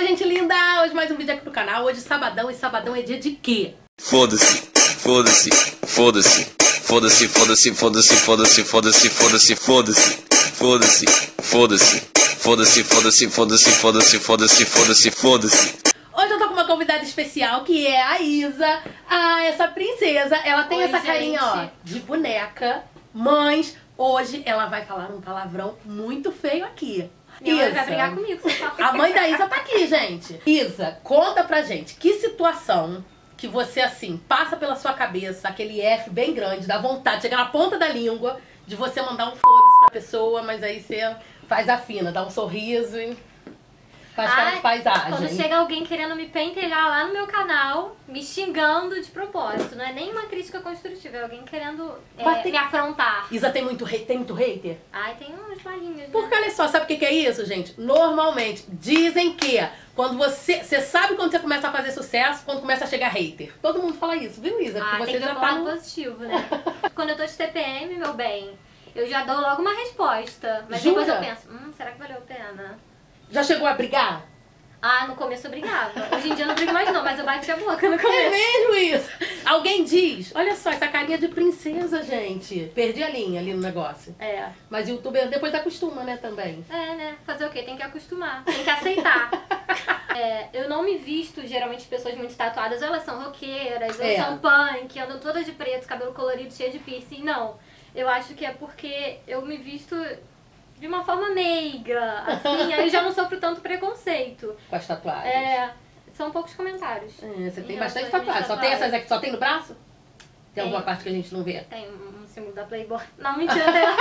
gente linda! Hoje mais um vídeo aqui no canal. Hoje sabadão, e sabadão é dia de quê? Foda-se, foda-se, foda-se, foda-se, foda-se, foda-se, foda-se, foda-se, foda-se, foda-se, foda-se, foda-se, foda-se, foda-se, foda-se, foda-se, foda-se, foda-se, foda-se. Hoje eu tô com uma convidada especial, que é a Isa. Ah, essa princesa, ela tem essa carinha, ó, de boneca. Mas hoje ela vai falar um palavrão muito feio aqui. Minha mãe vai brigar comigo, você fala. A mãe da Isa tá aqui, gente. Isa, conta pra gente, que situação que você, assim, passa pela sua cabeça, aquele F bem grande, dá vontade, chega na ponta da língua, de você mandar um foda-se pra pessoa, mas aí você faz a fina, dá um sorriso e faz cara de paisagem. Quando chega alguém querendo me pentelhar lá no meu canal, me xingando de propósito, não é nem uma crítica construtiva, é alguém querendo me afrontar. Isa, tem muito hater? Ai, tem uns malinhos, né? Porque olha só, sabe o que é isso, gente? Normalmente, dizem que quando você sabe quando você começa a fazer sucesso, quando começa a chegar hater. Todo mundo fala isso, viu, Isa? Porque você tem que já ver o tá lado positivo, né? Quando eu tô de TPM, meu bem, eu já dou logo uma resposta. Mas Jura? depois eu penso, será que valeu a pena? Já chegou a brigar? Ah, no começo eu brigava. Hoje em dia eu não brigo mais não, mas eu bati a boca no começo. É mesmo isso? Alguém diz, olha só, essa carinha de princesa, gente. Perdi a linha ali no negócio. É. Mas youtuber depois acostuma, né, também. É, né? Fazer o quê? Tem que acostumar. Tem que aceitar. Eu não me visto, geralmente, pessoas muito tatuadas. Ou elas são roqueiras, ou são punk, andam todas de preto, cabelo colorido, cheio de piercing. Não. Eu acho que é porque eu me visto de uma forma meiga, assim, aí eu já não sofro tanto preconceito. Com as tatuagens. São poucos comentários. Você tem bastante tatuagem. Só tem essas aqui, só tem no braço? Tem alguma parte que a gente não vê? Tem um símbolo da Playboy. Não, mentira, tem.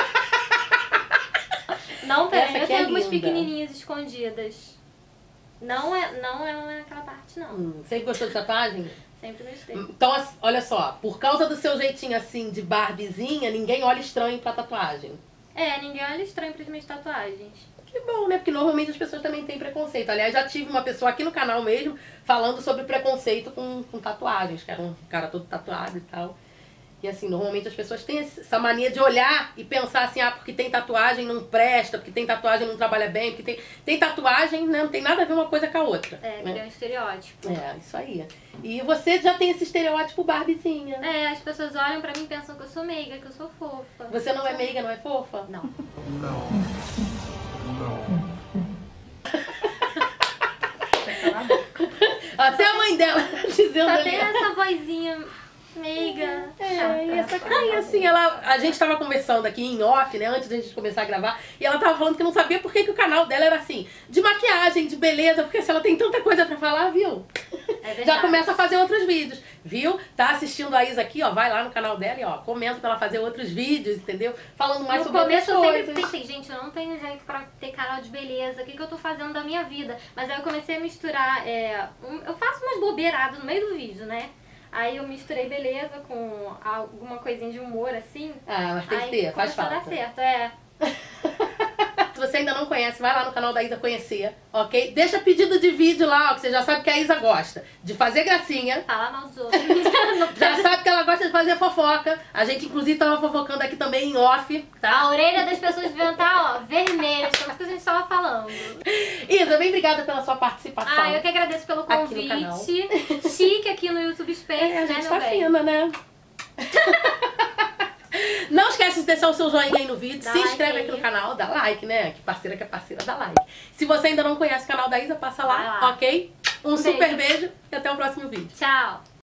Não tem, eu tenho algumas pequenininhas escondidas. Não é aquela parte, não. Sempre gostou de tatuagem? Sempre gostei. Então, olha só, por causa do seu jeitinho assim de Barbiezinha, ninguém olha estranho pra tatuagem. Ninguém olha estranho pras minhas tatuagens. Que bom, né? Porque normalmente as pessoas também têm preconceito. Aliás, já tive uma pessoa aqui no canal mesmo falando sobre preconceito com tatuagens, que era um cara todo tatuado e tal. E assim, normalmente as pessoas têm essa mania de olhar e pensar assim, porque tem tatuagem não presta, porque tem tatuagem não trabalha bem, porque tem tatuagem, né? Não tem nada a ver uma coisa com a outra. Né? É um estereótipo. Isso aí. E você já tem esse estereótipo Barbiezinha. As pessoas olham pra mim e pensam que eu sou meiga, que eu sou fofa. Você não é meiga, não é fofa? Não. Até a mãe dela dizendo Só ali. tem essa vozinha meiga. E essa carinha assim, a gente tava conversando aqui em off, né, antes da gente começar a gravar, e ela tava falando que não sabia por que o canal dela era assim, de maquiagem, de beleza, porque se ela tem tanta coisa pra falar, viu? Já começa a fazer outros vídeos, viu? Tá assistindo a Isa aqui, ó, vai lá no canal dela e ó, comenta pra ela fazer outros vídeos, entendeu? Falando mais sobre outras coisas. No começo eu sempre pensei, gente, eu não tenho jeito pra ter canal de beleza, o que eu tô fazendo da minha vida? Mas aí eu comecei a misturar, eu faço umas bobeiradas no meio do vídeo, né? Aí eu misturei beleza com alguma coisinha de humor, assim. Mas tem que ter, faz falta. Dar certo, Se você ainda não conhece, vai lá no canal da Isa conhecer, ok? Deixa pedido de vídeo lá, ó, que você já sabe que a Isa gosta de fazer gracinha. Falar mal dos outros. Já sabe que ela gosta de fazer fofoca. A gente, inclusive, tava fofocando aqui também em off, tá? A orelha das pessoas deviam estar, ó, vermelha, de tanto que a gente tava falando. Isa, bem obrigada pela sua participação. Eu que agradeço pelo convite. Aqui no canal. Chique aqui no YouTube Space, a gente né, tá fina, né? Não esquece de deixar o seu joinha aí no vídeo, se inscreve aqui no canal, dá like, né? Que é parceira, dá like. Se você ainda não conhece o canal da Isa, passa lá, ok? Um super beijo e até o próximo vídeo. Tchau!